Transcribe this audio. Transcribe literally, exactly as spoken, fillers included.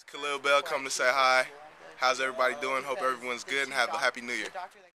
Khalil Bell come to say hi. How's everybody doing? Hope everyone's good and have a happy new year.